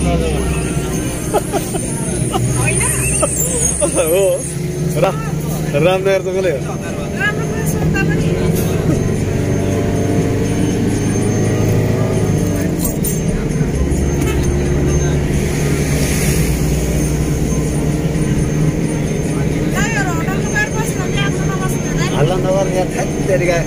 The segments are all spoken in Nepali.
हो रामनगर जङ्गलै हो। हल्ला नगर यहाँ थाक तेरिका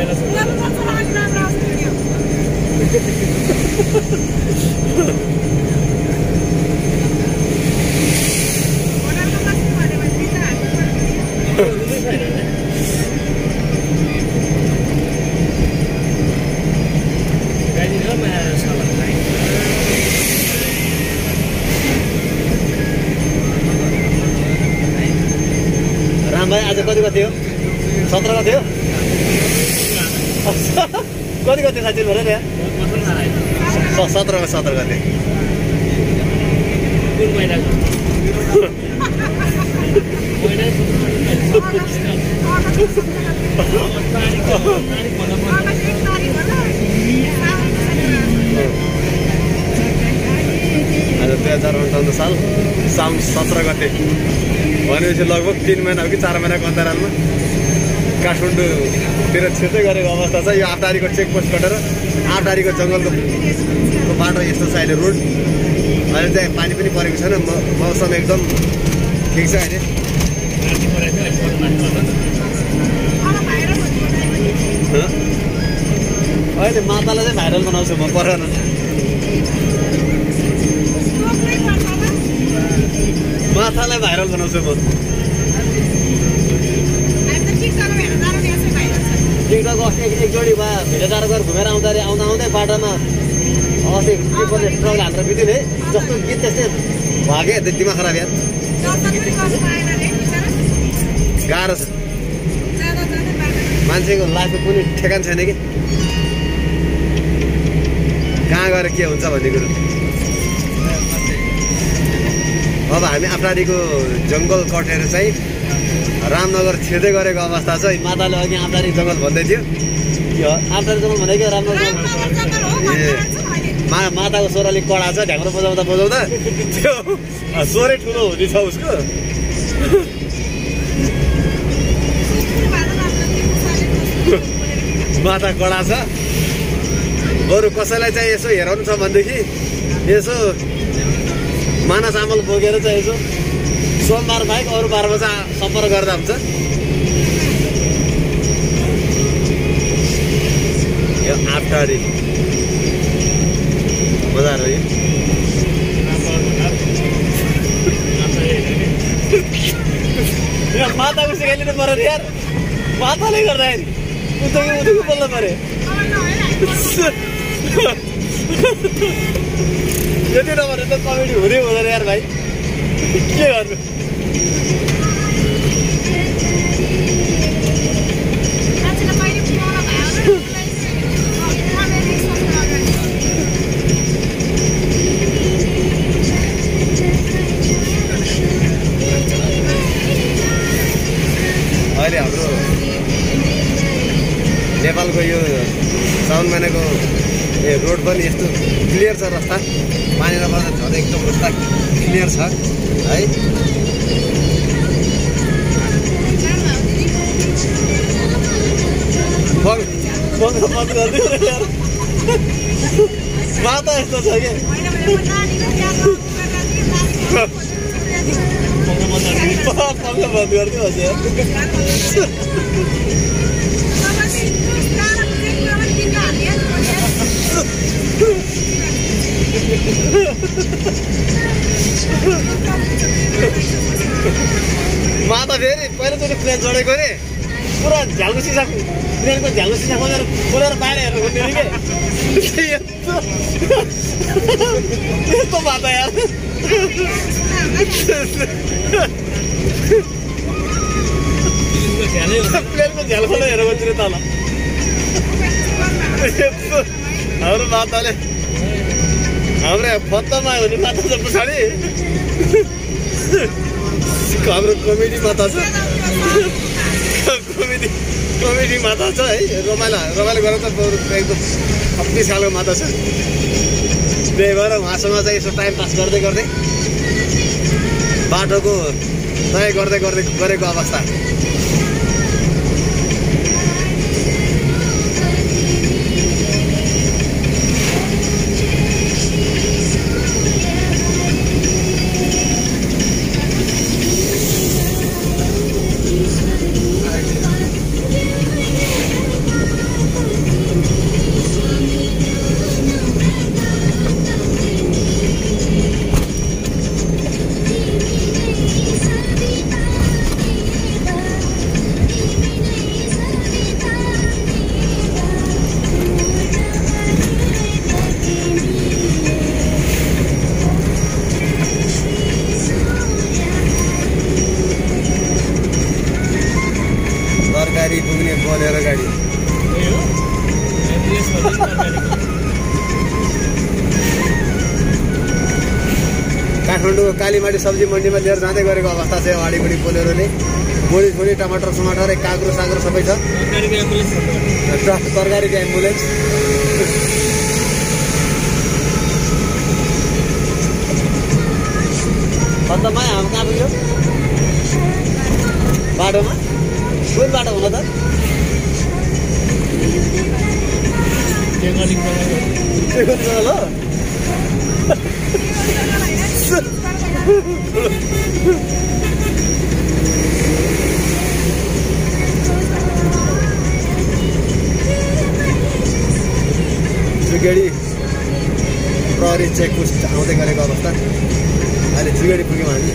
राम भाइ आज कति थियो 17 थियो कति थियो साँच्ची भरे नि 17 गते आज 2058 साल साउन 17 गते भनेपछि लगभग 3 महिना हो कि 4 महिनाको अन्तरालमा काठमाडौँतिर छिर्दै गरेको अवस्था छ। यो आठटारीको चेकपोस्ट कटेर आठटारीको जङ्गलको बाटो यस्तो छ अहिले रोड। अहिले चाहिँ पानी पनि परेको छैन, मौसम एकदम ठिक छ अहिले। अहिले मातालाई चाहिँ भाइरल बनाउँछु म परेन। मातालाई भाइरल बनाउँछु म। टिकटक अस्ति एक जोडी भयो भेटेटार गएर घुमेर आउँदै बाटोमा अस्ति ट्रक हालेर बित्यो नि जस्तो गीत त्यस्तै भयो क्या। दिमाग खराब यार, गाह्रो छ। मान्छेको लाइफको कुनै ठेगान छैन कि कहाँ गएर के हुन्छ भन्ने कुरो। अब हामी आठटारीको जङ्गल कटेर चाहिँ रामनगर छिर्दै गरेको अवस्था छ। माताले अघि आठटारी जङ्गल भन्दै थियो, आठटारी जङ्गल भनेको रामनगर ए माताको स्वरले कडा छ। ढ्याङ्ग्रो बजाउँदा त्यो स्वरै ठुलो हुने छ उसको। माता कडा छ। बरु कसैलाई चाहिँ यसो हेराउनु छ भनेदेखि यसो माना चामल बोकेर चाहिँ यसो सोमबार बाहेक अरू बारमा चाहिँ सम्पर्क गर्दा हुन्छ। यो आठटारी बजार हो यो। माताको सिकाइदिनु पर्यो यार, माताले गर्दाखेरि उतै बोल्नु पर्यो। यति नभने त कमेडी हुँदै हुँदैन यार भाइ, के गर्नु। अहिले हाम्रो नेपालको यो साउन महिनाको रोड पनि यस्तो क्लियर छ, रास्ता पानी नपर्दा झन् एकदम रास्ता क्लियर छ है। माता यस्तो छ कि बन्द गरिदियो माता फेरि पहिलोचोटि प्लेन चढेको अरे पुरा झ्यालको सिसा ट्रेनको झ्यालको सिसा खोलेर बाहिर हेरेर खोल्ने कि यस्तो माता यार। प्लेनको झ्याल खोलेर हेरेर खोल्छु तल। हाम्रो माताले हाम्रो पत्तामा हुने माता छ पछाडि हाम्रो कमेडी माता छ। कमेडी माता छ है, रमाइलो गरेर त एकदम 26 सालको माता छ। त्यही भएर उहाँसँग चाहिँ यसो टाइम पास गर्दै गर्दै बाटोको तय गर्दै गर्दै गरेको अवस्था। तरकारी पुग्ने बोलेरो गाडी काठमाडौँको कालीमाटी सब्जी मन्डीमा लिएर जाँदै गरेको अवस्था छ। अगाडिपट्टि बोलेरोले बोडी छोडी टमाटर समाटर काँक्रो साँक्रो सबै छ। तरकारीको एम्बुलेन्स खतममा हामी कहाँ पुग्यो बाटोमा? कुन बाटो हुन त? जुगेडी प्रहरी चेकपोस्ट आउँदै गरेको अवस्था। अहिले जुगेडी पुग्यौँ हामी।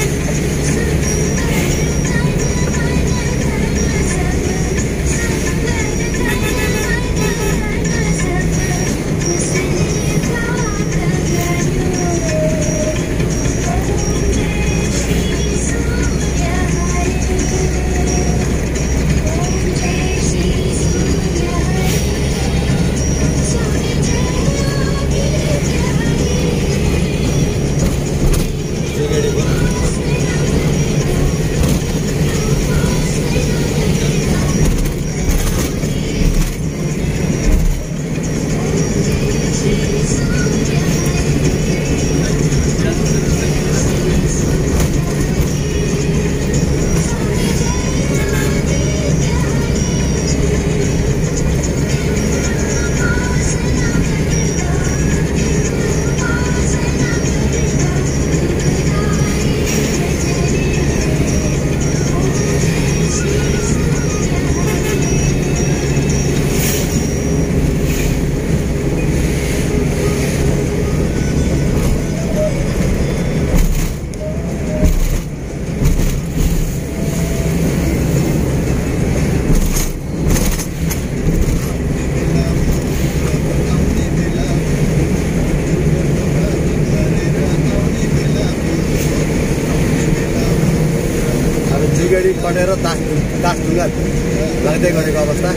जुगेडी कटेर दासढुङ्गा लाग्दै गरेको अवस्था।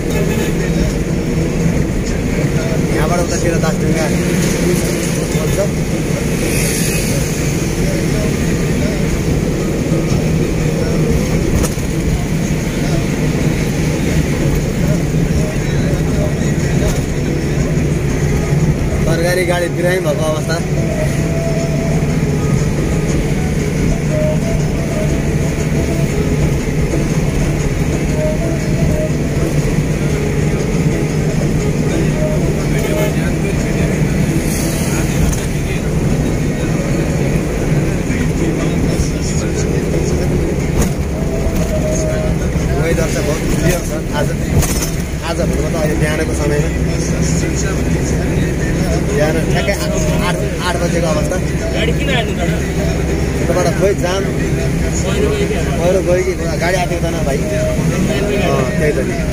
यहाँबाट उतातिर दासढुङ्गा हुन्छ। तरकारी गाडी बिरामी भएको अवस्था। वेदर चाहिँ बहुत क्लियर छ आज भन्नु त अहिले बिहानको समयमा बिहान ठ्याक्कै 8 बजेको अवस्था। यताबाट खोइ जाम पहिरो गयो कि गाडी आएको थिएन भाइ? त्यही त नि।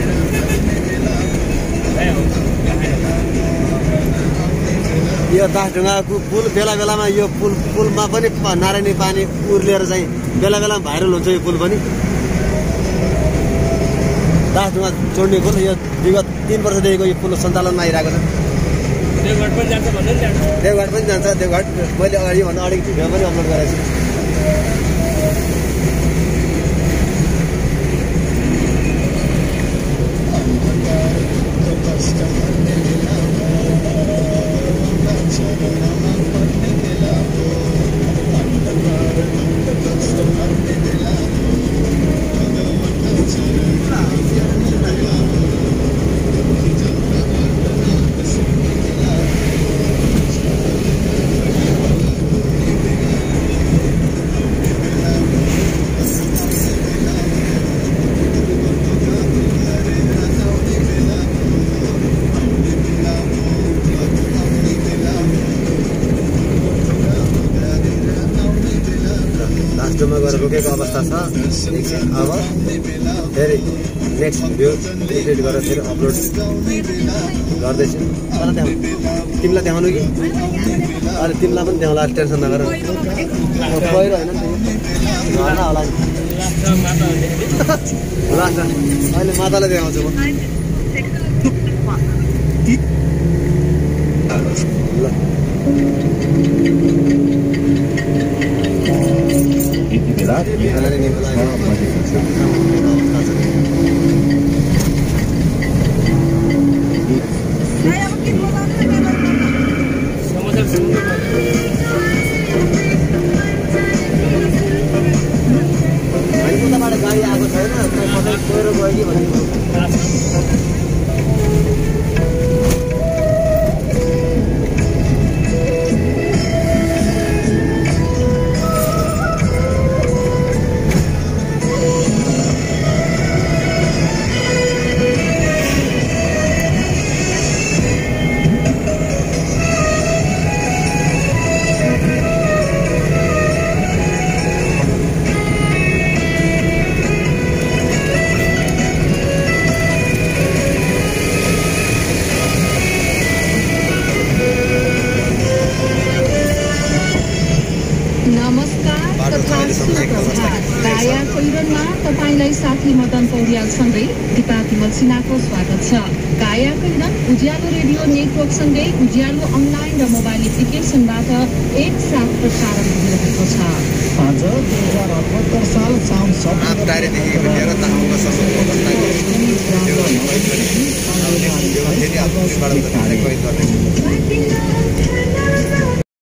यो दासढुङ्गाको पुल बेला बेलामा यो पुलमा पनि नारायणी पानी उर्लेर चाहिँ बेला बेलामा भाइरल हुन्छ यो पुल पनि। दासढुङ्गा जोड्ने पुल यो विगत 3 वर्षदेखिको यो पुल सञ्चालनमा आइरहेको छ। देवघाट पनि जान्छ भन्नु नि? देवघाट पनि जान्छ। देवघाट मैले अगाडि भन्दा अलिक भिडियो पनि अपलोड गरेको छु। लास्टमा गएर रोकेको अवस्था छ एकछिन। अब फेरि नेक्स्ट भिडियो एडिट गरेर फेरि अपलोड गर्दैछु। तिमीलाई देखाउनु कि अहिले तिमीलाई पनि देखाउँला, टेन्सन नगर। पहिरो होइन नि होला लास्ट अहिले मातालाई देखाउँछु म। ल गाडी आएको छैन, पहिरो गयो कि भनेको। काया कैरनमा तपाईलाई साथी मदन पौड्यालसँगै दिपा तिमल सिन्हाको स्वागत छ। काया कैरन उज्यालो रेडियो नेटवर्कसँगै उज्यालो अनलाइन र मोबाइल एप्लिकेसनबाट एकसाथ प्रसारण भइरहेको छ। आज 2078 साल साउन 7